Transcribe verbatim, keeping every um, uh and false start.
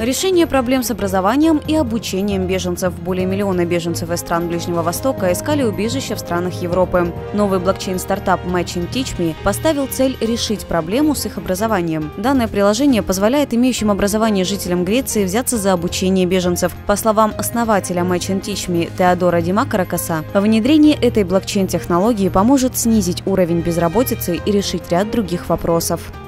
Решение проблем с образованием и обучением беженцев. Более миллиона беженцев из стран Ближнего Востока искали убежище в странах Европы. Новый блокчейн-стартап Matching Teach Me поставил цель решить проблему с их образованием. Данное приложение позволяет имеющим образование жителям Греции взяться за обучение беженцев. По словам основателя Matching Teach Me Теодора Димакаракаса, внедрение этой блокчейн-технологии поможет снизить уровень безработицы и решить ряд других вопросов.